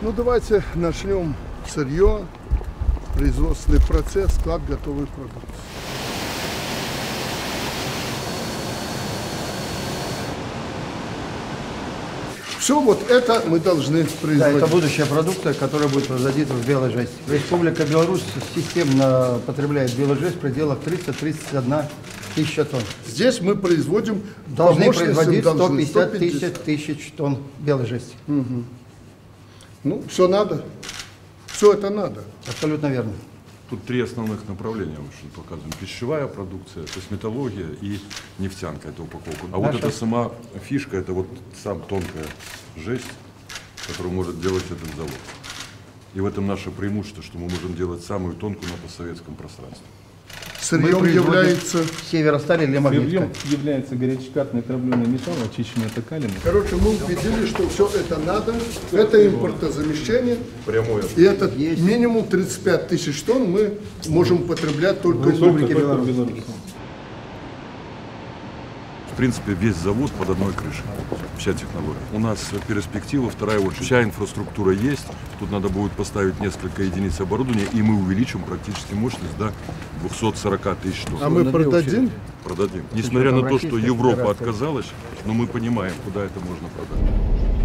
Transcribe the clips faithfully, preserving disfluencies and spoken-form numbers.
Ну давайте начнем сырье, производственный процесс, склад готовой продукции. Все вот это мы должны производить. Да, это будущая продукция, которая будет производиться в белой жести. Республика Беларусь системно потребляет белую жесть в пределах триста тридцать одна тысяча тонн. Здесь мы производим, должны производить сто должны пятьдесят тысяч тонн белой жести. Угу. Ну, все надо. Все это надо. Абсолютно верно. Тут три основных направления очень показаны. Пищевая продукция, косметология и нефтянка, это упаковка. А Наша... вот эта сама фишка, это вот сам тонкая жесть, которую может делать этот завод. И в этом наше преимущество, что мы можем делать самую тонкую на постсоветском пространстве. Сырьем является... Северосталь или магнитка. Сырьем является горячекатный травленый металл, очищенный от окалины. Короче, мы убедились, что все это надо. Это импортозамещение. Прямое. И этот есть. Минимум тридцать пять тысяч тонн мы можем потреблять только в Республике Беларусь. В принципе, весь завод под одной крышей, вся технология. У нас перспектива, вторая очередь. Вся инфраструктура есть, тут надо будет поставить несколько единиц оборудования, и мы увеличим практически мощность до двухсот сорока тысяч тонн. А мы продадим? Продадим. Несмотря на то, что Европа отказалась, но мы понимаем, куда это можно продать.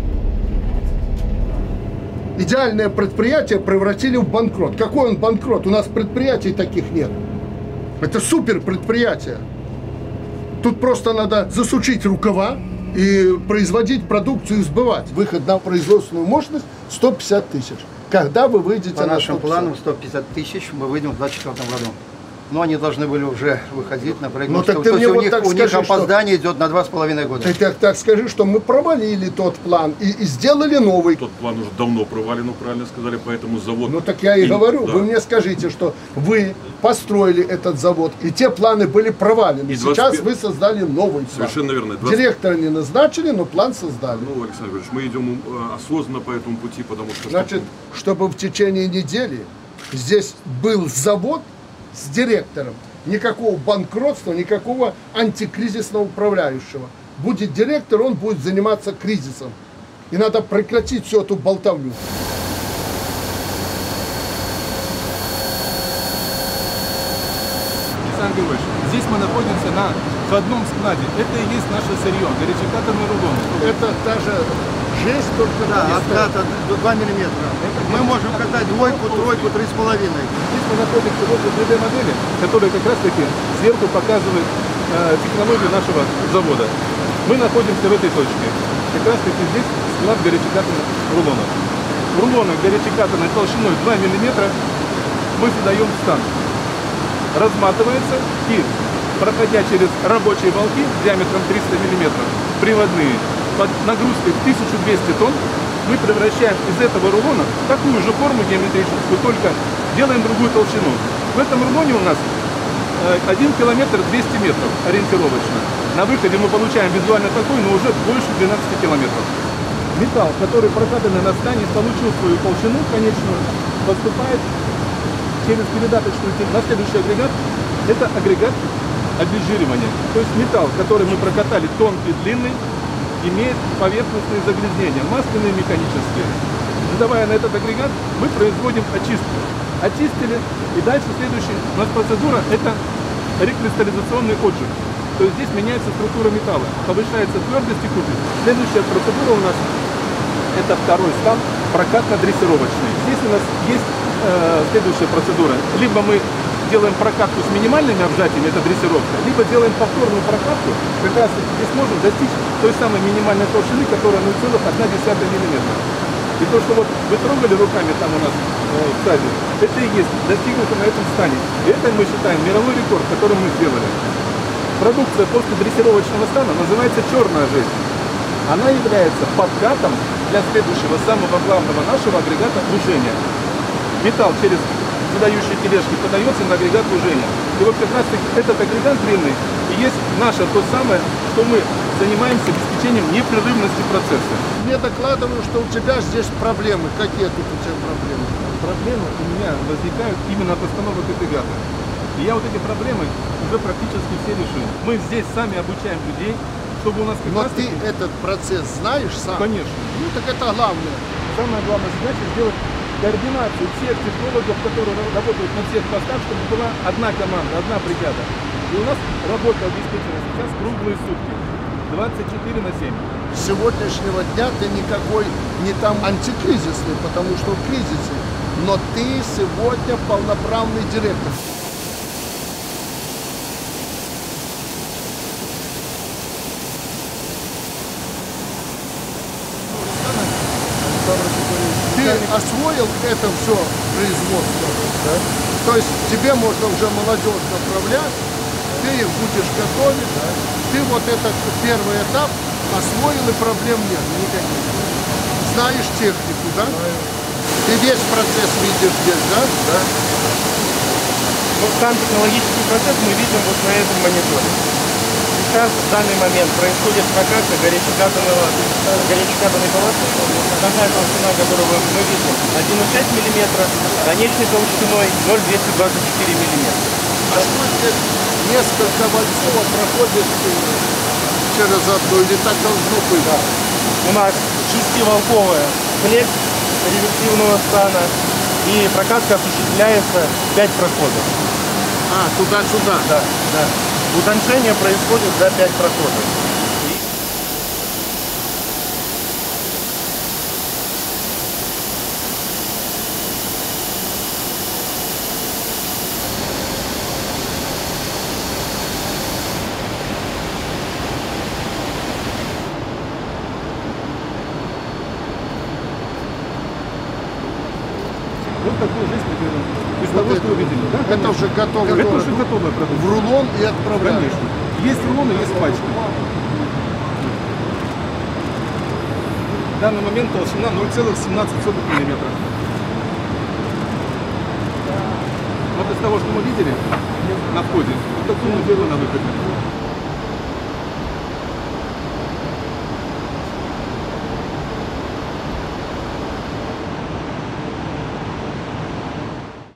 Идеальное предприятие превратили в банкрот. Какой он банкрот? У нас предприятий таких нет. Это супер предприятие. Тут просто надо засучить рукава и производить продукцию и сбывать. Выход на производственную мощность сто пятьдесят тысяч. Когда вы выйдете По на нашим планам сто пятьдесят тысяч мы выйдем в двадцать четвёртом году. Но они должны были уже выходить на проект. Ну, так что, ты то мне есть вот у них, так у них скажи, опоздание что... идет на два с половиной года. Ты так, так скажи, что мы провалили тот план и, и сделали новый. Тот план уже давно провален, правильно сказали, поэтому завод... Ну так я и, и говорю, да. Вы мне скажите, что вы построили этот завод, и те планы были провалены. И Сейчас двадцать... вы создали новый план. Совершенно верно. двадцать... Директора не назначили, но план создали. Ну, Александр Ильич, мы идем осознанно по этому пути, потому что... Значит, чтобы в течение недели здесь был завод с директором, никакого банкротства, никакого антикризисного управляющего. Будет директор, он будет заниматься кризисом. И надо прекратить всю эту болтовню. Александр Григорьевич, здесь мы находимся на входном складе. Это и есть наше сырье, горячекатанный рулон. Это даже жесть, только да, откат два миллиметра. Мы можем катать двойку, тройку, три с половиной. Здесь мы находимся возле три дэ модели, которая как раз таки сверху показывает э, технологию нашего завода. Мы находимся в этой точке. Как раз таки здесь склад горячекатанных рулонов. Рулоны горячекатанной толщиной два миллиметра мы задаем в станк. Разматывается и, проходя через рабочие балки диаметром триста миллиметров, приводные, под нагрузкой тысячу двести тонн, мы превращаем из этого рулона такую же форму геометрическую, только делаем другую толщину. В этом рулоне у нас один километр двести метров ориентировочно. На выходе мы получаем визуально такой, но уже больше двенадцати километров. Металл, который прокатанный на стане, получил свою толщину конечную, поступает через передаточную на следующий агрегат. Это агрегат обезжиривания. То есть металл, который мы прокатали тонкий, длинный, имеет поверхностные загрязнения, масляные, механические. Задавая на этот агрегат, мы производим очистку. Очистили, и дальше следующая у нас процедура – это рекристаллизационный отжиг. То есть здесь меняется структура металла, повышается твердость и текучесть. Следующая процедура у нас – это второй стан, прокатно-дрессировочный. Здесь у нас есть э, следующая процедура. Либо мы делаем прокатку с минимальными обжатиями, это дрессировка, либо делаем повторную прокатку, как раз здесь можем достичь той самой минимальной толщины, которая ноль целых одна десятая миллиметра. И то, что вот вы трогали руками там у нас э, в стадии, это и есть достигнуто на этом стане. И это мы считаем мировой рекорд, который мы сделали. Продукция после дрессировочного стана называется черная жесть. Она является подкатом для следующего, самого главного нашего агрегата движения. Металл через задающие тележки подается на агрегат движения. И вот как раз этот агрегат длинный и есть наше то самое, что мы занимаемся обеспечением непрерывности процесса. Мне докладывают, что у тебя здесь проблемы. Какие тут у тебя проблемы? Проблемы у меня возникают именно от остановок агрегата. И я вот эти проблемы уже практически все решил. Мы здесь сами обучаем людей, чтобы у нас как Но раз ты таки... этот процесс знаешь сам? Конечно. Ну так это главное. самая главная задача сделать координацию всех технологов, которые работают на всех постах, чтобы была одна команда, одна бригада. И у нас работа обеспечена сейчас круглые сутки, двадцать четыре на семь. С сегодняшнего дня ты никакой не там антикризисный, потому что в кризисе. Но ты сегодня полноправный директор. Ты освоил это все производство, да? То есть тебе можно уже молодежь направлять, ты их будешь готовить, да? Ты вот этот первый этап освоил и проблем нет никаких. Знаешь технику, да? Знаю. Ты весь процесс видишь здесь, да? Да. Ну, сам технологический процесс мы видим вот на этом мониторе. Сейчас, в данный момент, происходит прокатка горячекатанного, горячекатанной полосы. Основная толщина, которую мы видим, один и шесть миллиметра, конечной толщиной ноль целых двести двадцать четыре миллиметра. А что здесь несколько вольцов проходит через одну, или так должно быть? Да. У нас шестиволковая флекс реверсивного стана, и прокатка осуществляется пять проходов. А, туда-сюда? Да, да. Утончение происходит за пять проходов. Вот такую жизнь мы делаем. Из того, что увидели. Да, это конечно. уже готовый Это продукт. уже готовая продукция. В рулон и отправляем. Конечно. Есть рулоны, есть пачки. В данный момент толщина ноль целых семнадцать сотых миллиметра. Вот из того, что мы видели на входе, вот такую мы делаем на выходе.